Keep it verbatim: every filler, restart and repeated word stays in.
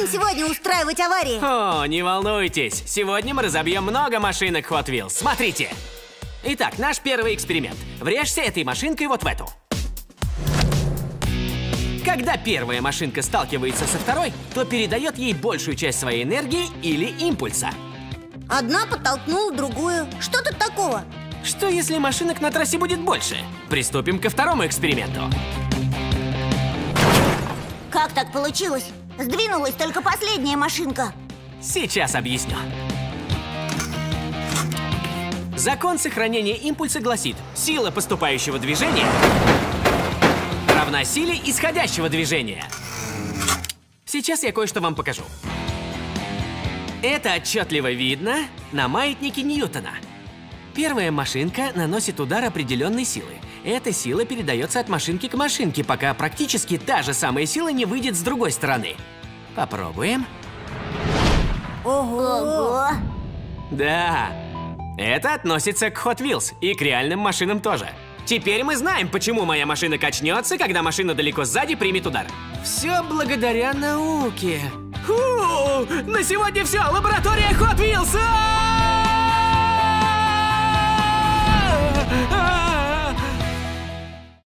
сегодня устраивать аварии? О, не волнуйтесь. Сегодня мы разобьем много машинок Hot Wheels. Смотрите. Итак, наш первый эксперимент. Врежься этой машинкой вот в эту. Когда первая машинка сталкивается со второй, то передает ей большую часть своей энергии или импульса. Одна подтолкнула другую. Что тут такого? Что если машинок на трассе будет больше? Приступим ко второму эксперименту. Как так получилось? Сдвинулась только последняя машинка. Сейчас объясню. Закон сохранения импульса гласит: сила поступающего движения равна силе исходящего движения. Сейчас я кое-что вам покажу. Это отчетливо видно на маятнике Ньютона. Первая машинка наносит удар определенной силы. Эта сила передается от машинки к машинке, пока практически та же самая сила не выйдет с другой стороны. Попробуем. Ого! Да, это относится к Hot Wheels и к реальным машинам тоже. Теперь мы знаем, почему моя машина качнется, когда машина далеко сзади примет удар. Все благодаря науке. Фу, на сегодня все. Лаборатория Hot Wheels! А-а-а!